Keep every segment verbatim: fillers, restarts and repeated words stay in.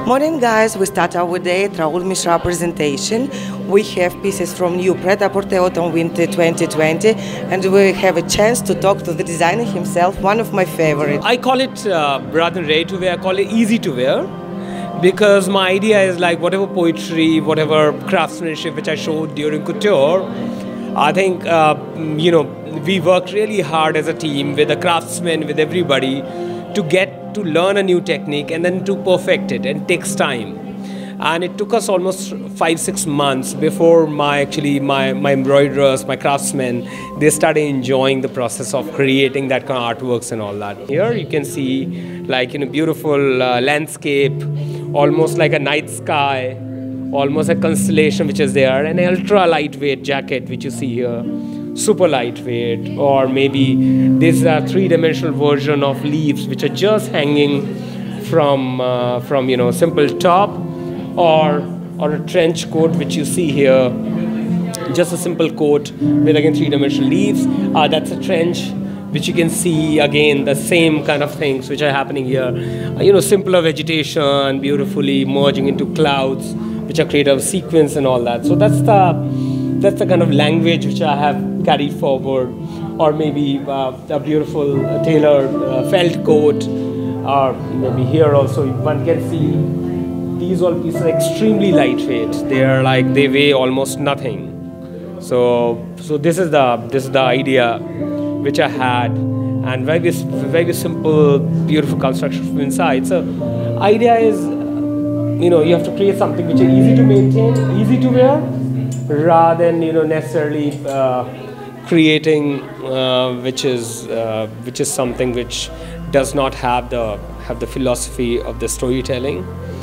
Morning guys, we start our day at Raoul Mishra presentation. We have pieces from new Pret-a-Porter Autumn Winter twenty twenty, and we have a chance to talk to the designer himself, one of my favorites. I call it, uh, rather than ready to wear, I call it easy to wear, because my idea is like whatever poetry, whatever craftsmanship which I showed during couture, I think, uh, you know, we worked really hard as a team with the craftsmen, with everybody, to get to learn a new technique and then to perfect it, and it takes time. And it took us almost five, six months before my actually my, my embroiderers, my craftsmen, they started enjoying the process of creating that kind of artworks and all that. Here you can see like, you know, beautiful uh, landscape, almost like a night sky, almost a constellation which is there, an ultra lightweight jacket which you see here. Super lightweight, or maybe this is a three-dimensional version of leaves which are just hanging from uh, from you know simple top, or or a trench coat which you see here, just a simple coat with again three-dimensional leaves. Uh, that's a trench which you can see again the same kind of things which are happening here. Uh, you know, simpler vegetation, beautifully merging into clouds, which are created of sequence and all that. So that's the That's the kind of language which I have carried forward, or maybe uh, a beautiful uh, tailored uh, felt coat, or maybe here also one can see these all pieces are extremely lightweight. They are like they weigh almost nothing. So so this is the this is the idea which I had, and very very simple, beautiful construction from inside. So idea is, you know, you have to create something which is easy to maintain, easy to wear, rather than you know necessarily uh, creating uh, which is uh, which is something which does not have the have the philosophy of the storytelling.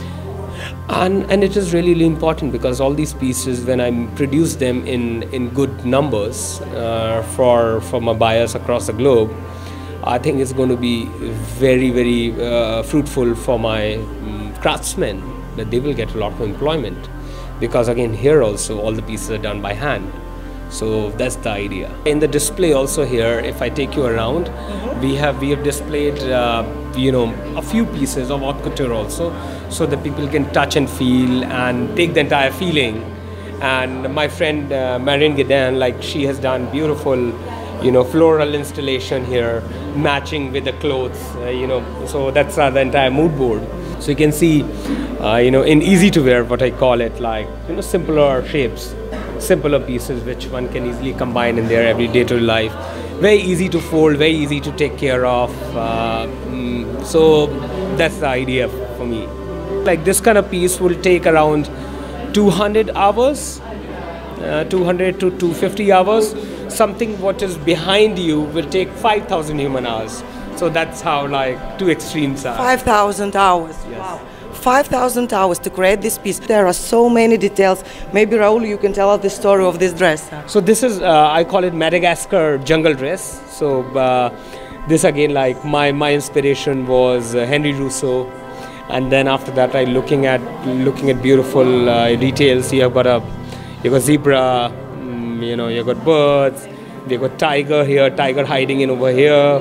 And and it is really, really important, because all these pieces, when I produce them in in good numbers uh, for for my buyers across the globe, I think it's going to be very very uh, fruitful for my um, craftsmen, that they will get a lot of employment. Because again, here also all the pieces are done by hand. So that's the idea. In the display also here, if I take you around, mm-hmm. we have we have displayed uh, you know a few pieces of haute couture also, so that people can touch and feel and take the entire feeling. And my friend uh, Marianne Guédin, like she has done beautiful, you know, floral installation here, matching with the clothes. Uh, you know, so that's uh, the entire mood board. So you can see, uh, you know, in easy to wear, what I call it, like, you know, simpler shapes, simpler pieces which one can easily combine in their everyday to life. Very easy to fold, very easy to take care of. Uh, mm, so that's the idea for me. Like this kind of piece will take around two hundred hours, uh, two hundred to two hundred fifty hours. Something what is behind you will take five thousand human hours. So that's how like two extremes are. five thousand hours. Yes. Wow. five thousand hours to create this piece. There are so many details. Maybe Raoul, you can tell us the story of this dress. So this is, uh, I call it Madagascar jungle dress. So uh, this again, like my, my inspiration was uh, Henry Rousseau. And then after that, I looking at looking at beautiful uh, details. You have got a, you got zebra, um, you know, you got birds. You got tiger here, tiger hiding in over here.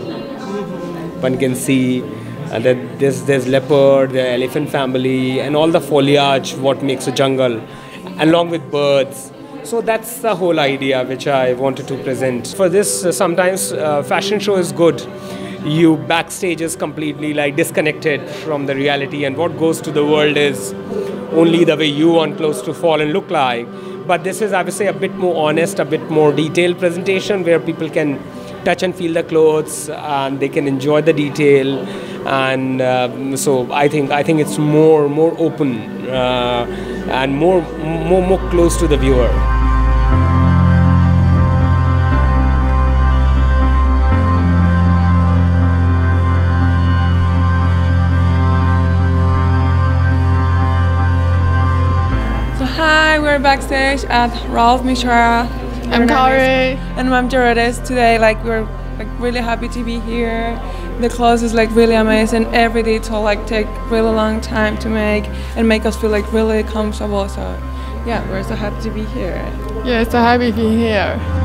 One can see, and then there's, there's leopard, the elephant family, and all the foliage, what makes a jungle, along with birds. So that's the whole idea which I wanted to present. For this, uh, sometimes uh, fashion show is good. You backstage is completely like disconnected from the reality, and what goes to the world is only the way you want clothes to fall and look like. But this is, I would say, a bit more honest, a bit more detailed presentation, where people can touch and feel the clothes, and they can enjoy the detail, and uh, so I think I think it's more more open uh, and more more more close to the viewer. So hi, we're backstage at Raoul Mishra. I'm Kari. And I'm Jaredis. Today, like, we're like really happy to be here. The clothes is like really amazing. Every detail like take really long time to make and make us feel like really comfortable. So yeah, we're so happy to be here. Yeah, so happy to be here.